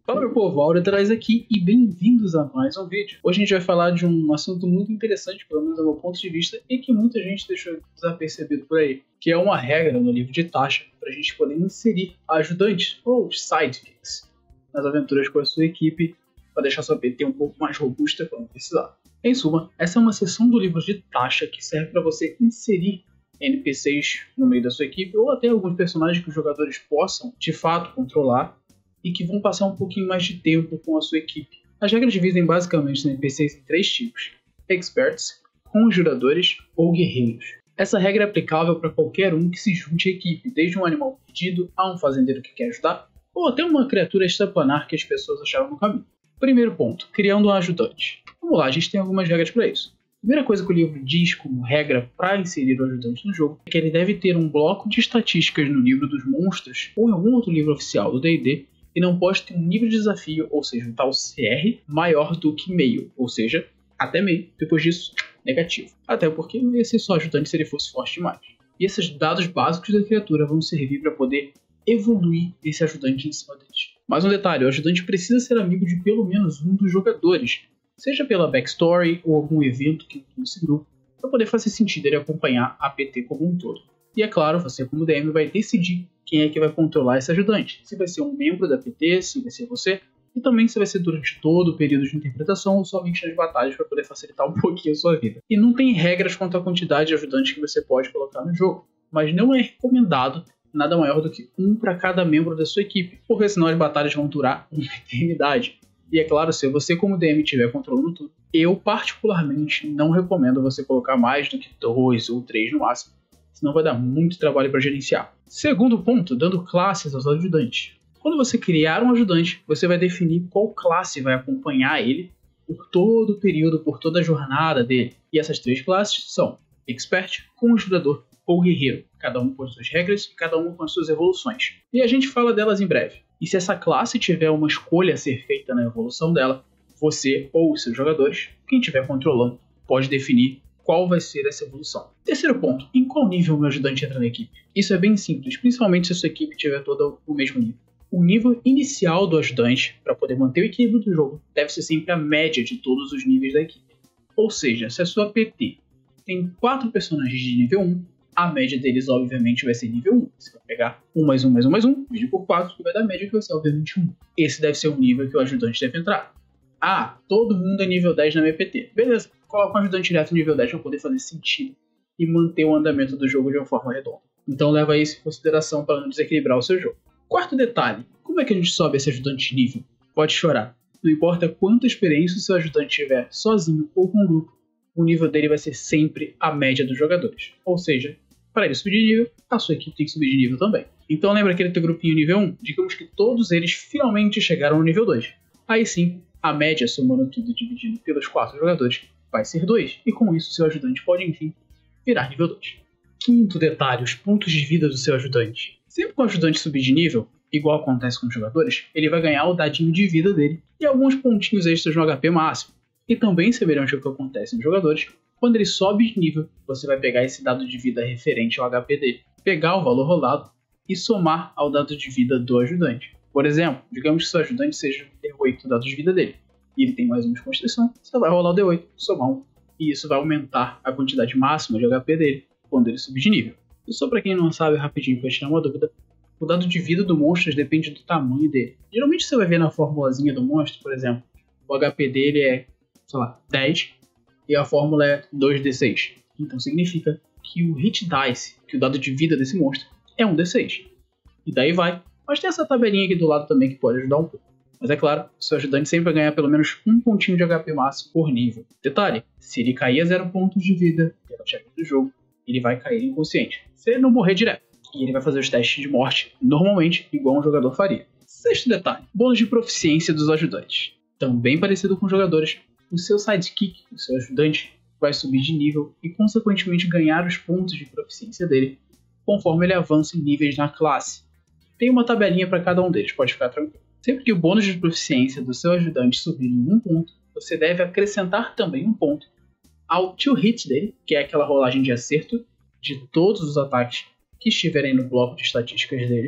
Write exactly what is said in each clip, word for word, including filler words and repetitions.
Fala meu povo, Aura traz aqui e bem-vindos a mais um vídeo. Hoje a gente vai falar de um assunto muito interessante, pelo menos do meu ponto de vista, e que muita gente deixou desapercebido por aí, que é uma regra no livro de Tasha para a gente poder inserir ajudantes ou sidekicks nas aventuras com a sua equipe para deixar sua P T um pouco mais robusta quando precisar. Em suma, essa é uma seção do livro de Tasha que serve para você inserir N P Cs no meio da sua equipe ou até alguns personagens que os jogadores possam de fato controlar e que vão passar um pouquinho mais de tempo com a sua equipe. As regras dividem basicamente os N P Cs em três tipos: Experts, Conjuradores ou Guerreiros. Essa regra é aplicável para qualquer um que se junte à equipe, desde um animal perdido a um fazendeiro que quer ajudar, ou até uma criatura extraplanar que as pessoas acharam no caminho. Primeiro ponto, criando um ajudante. Vamos lá, a gente tem algumas regras para isso. A primeira coisa que o livro diz como regra para inserir o ajudante no jogo é que ele deve ter um bloco de estatísticas no livro dos monstros ou em algum outro livro oficial do D e D, e não pode ter um nível de desafio, ou seja, um tal C R, maior do que meio, ou seja, até meio. Depois disso, negativo. Até porque não ia ser só ajudante se ele fosse forte demais. E esses dados básicos da criatura vão servir para poder evoluir esse ajudante em cima deles. Mais um detalhe, o ajudante precisa ser amigo de pelo menos um dos jogadores, seja pela backstory ou algum evento que inclui esse grupo, para poder fazer sentido ele acompanhar a P T como um todo. E é claro, você como D M vai decidir quem é que vai controlar esse ajudante. Se vai ser um membro da P T, se vai ser você, e também se vai ser durante todo o período de interpretação ou somente nas batalhas para poder facilitar um pouquinho a sua vida. E não tem regras quanto à quantidade de ajudantes que você pode colocar no jogo, mas não é recomendado nada maior do que um para cada membro da sua equipe, porque senão as batalhas vão durar uma eternidade. E é claro, se você como D M estiver controlando tudo, eu particularmente não recomendo você colocar mais do que dois ou três no máximo, senão vai dar muito trabalho para gerenciar. Segundo ponto, dando classes aos ajudantes. Quando você criar um ajudante, você vai definir qual classe vai acompanhar ele por todo o período, por toda a jornada dele. E essas três classes são Expert, Conjurador ou Guerreiro, cada um com as suas regras e cada um com as suas evoluções. E a gente fala delas em breve. E se essa classe tiver uma escolha a ser feita na evolução dela, você ou os seus jogadores, quem estiver controlando, pode definir qual vai ser essa evolução. Terceiro ponto, em qual nível o meu ajudante entra na equipe? Isso é bem simples, principalmente se a sua equipe tiver toda o mesmo nível. O nível inicial do ajudante, para poder manter o equilíbrio do jogo, deve ser sempre a média de todos os níveis da equipe. Ou seja, se a sua P T tem quatro personagens de nível um, a média deles obviamente vai ser nível um. Você vai pegar um mais um mais um mais um, divide por quatro, que vai dar a média que vai ser obviamente um. Esse deve ser o nível que o ajudante deve entrar. Ah, todo mundo é nível dez na minha P T. Beleza, coloca um ajudante direto nível dez para poder fazer sentido e manter o andamento do jogo de uma forma redonda. Então leva isso em consideração para não desequilibrar o seu jogo. Quarto detalhe, como é que a gente sobe esse ajudante de nível? Pode chorar. Não importa quanta experiência o seu ajudante tiver sozinho ou com um grupo, o nível dele vai ser sempre a média dos jogadores. Ou seja, para ele subir de nível, a sua equipe tem que subir de nível também. Então lembra aquele teu grupinho nível um? Digamos que todos eles finalmente chegaram no nível dois. Aí sim, a média, somando tudo e dividido pelos quatro jogadores, vai ser dois, e com isso seu ajudante pode, enfim, virar nível dois. Quinto detalhe, os pontos de vida do seu ajudante. Sempre que o ajudante subir de nível, igual acontece com os jogadores, ele vai ganhar o dadinho de vida dele e alguns pontinhos extras no H P máximo. E também semelhante ao que acontece nos jogadores, quando ele sobe de nível, você vai pegar esse dado de vida referente ao H P dele, pegar o valor rolado e somar ao dado de vida do ajudante. Por exemplo, digamos que seu ajudante seja o D oito dado de vida dele, e ele tem mais um de constituição, você vai rolar o D oito, somar um, e isso vai aumentar a quantidade máxima de H P dele quando ele subir de nível. E só para quem não sabe, rapidinho, para tirar uma dúvida, o dado de vida do monstro depende do tamanho dele. Geralmente você vai ver na formulazinha do monstro, por exemplo, o H P dele é, sei lá, dez, e a fórmula é dois D seis. Então significa que o hit dice, que o dado de vida desse monstro, é um D seis. E daí vai. Mas tem essa tabelinha aqui do lado também que pode ajudar um pouco. Mas é claro, seu ajudante sempre vai ganhar pelo menos um pontinho de H P máximo por nível. Detalhe, se ele cair a zero pontos de vida pela check do jogo, ele vai cair inconsciente. Se ele não morrer direto. E ele vai fazer os testes de morte normalmente, igual um jogador faria. Sexto detalhe, bônus de proficiência dos ajudantes. Também parecido com os jogadores, o seu sidekick, o seu ajudante, vai subir de nível e consequentemente ganhar os pontos de proficiência dele, conforme ele avança em níveis na classe. Tem uma tabelinha para cada um deles, pode ficar tranquilo. Sempre que o bônus de proficiência do seu ajudante subir em um ponto, você deve acrescentar também um ponto ao to hit dele, que é aquela rolagem de acerto de todos os ataques que estiverem no bloco de estatísticas dele,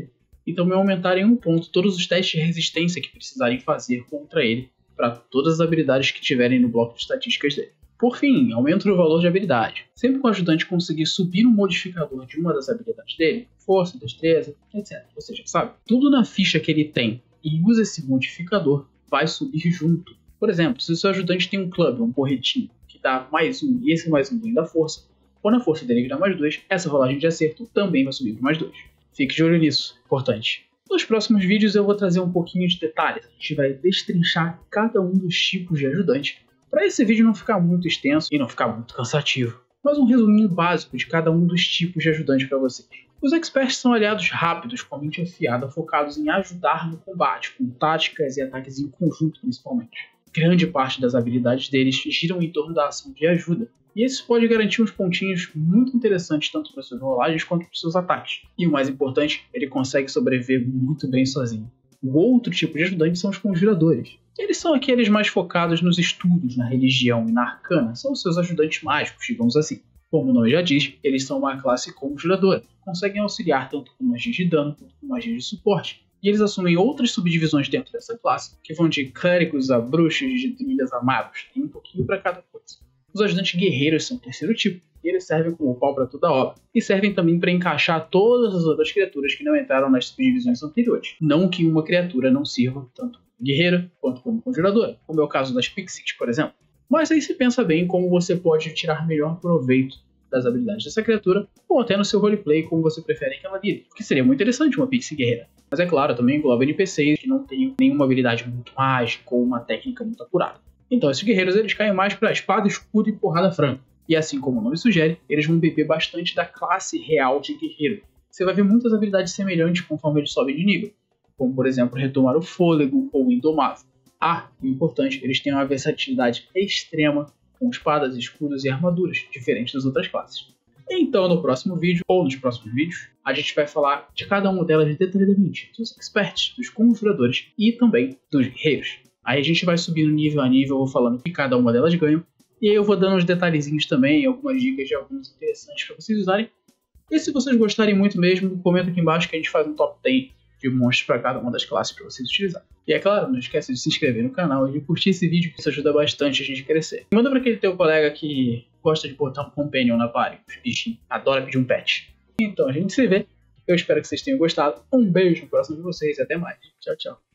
e também aumentar em um ponto todos os testes de resistência que precisarem fazer contra ele para todas as habilidades que tiverem no bloco de estatísticas dele. Por fim, aumenta o valor de habilidade. Sempre que o ajudante conseguir subir um modificador de uma das habilidades dele, força, destreza, etcétera. Você já sabe. Tudo na ficha que ele tem e usa esse modificador vai subir junto. Por exemplo, se o seu ajudante tem um club, um porretinho, que dá mais um e esse mais um vem da força, quando a força dele dá mais dois, essa rolagem de acerto também vai subir para mais dois. Fique de olho nisso, importante. Nos próximos vídeos eu vou trazer um pouquinho de detalhes. A gente vai destrinchar cada um dos tipos de ajudante, para esse vídeo não ficar muito extenso e não ficar muito cansativo. Mas um resuminho básico de cada um dos tipos de ajudante para vocês. Os experts são aliados rápidos, com a mente afiada, focados em ajudar no combate, com táticas e ataques em conjunto principalmente. Grande parte das habilidades deles giram em torno da ação de ajuda, e isso pode garantir uns pontinhos muito interessantes tanto para suas rolagens quanto para seus ataques. E o mais importante, ele consegue sobreviver muito bem sozinho. O outro tipo de ajudante são os conjuradores. Eles são aqueles mais focados nos estudos, na religião e na arcana, são os seus ajudantes mágicos, digamos assim. Como o nome já diz, eles são uma classe conjuradora, conseguem auxiliar tanto com magias de dano quanto com magias de suporte. E eles assumem outras subdivisões dentro dessa classe, que vão de clérigos a bruxos, de druidas a magos, tem um pouquinho para cada coisa. Os ajudantes guerreiros são o terceiro tipo, e eles servem como pau para toda a obra, e servem também para encaixar todas as outras criaturas que não entraram nas subdivisões anteriores. Não que uma criatura não sirva tanto como guerreira quanto como conjuradora, como é o caso das Pixies, por exemplo. Mas aí se pensa bem como você pode tirar melhor proveito das habilidades dessa criatura, ou até no seu roleplay como você prefere que ela lide, porque seria muito interessante uma Pixie guerreira. Mas é claro, também engloba N P Cs que não têm nenhuma habilidade muito mágica ou uma técnica muito apurada. Então esses guerreiros eles caem mais para espada, escudo e porrada franca. E assim como o nome sugere, eles vão beber bastante da classe real de guerreiro. Você vai ver muitas habilidades semelhantes conforme eles sobem de nível, como por exemplo retomar o fôlego ou indomável. Ah, e importante, eles têm uma versatilidade extrema com espadas, escudos e armaduras, diferentes das outras classes. Então no próximo vídeo, ou nos próximos vídeos, a gente vai falar de cada uma delas detalhadamente, dos experts, dos conjuradores e também dos guerreiros. Aí a gente vai subindo nível a nível, eu vou falando o que cada uma delas ganha, e aí eu vou dando uns detalhezinhos também, algumas dicas de alguns interessantes para vocês usarem. E se vocês gostarem muito mesmo, comenta aqui embaixo que a gente faz um top dez de monstros para cada uma das classes para vocês utilizarem. E é claro, não esquece de se inscrever no canal e de curtir esse vídeo, que isso ajuda bastante a gente a crescer. Manda para aquele teu colega que gosta de botar um companion na party, os bichinhos, adora pedir um pet. Então a gente se vê, eu espero que vocês tenham gostado, um beijo no coração de vocês e até mais. Tchau, tchau.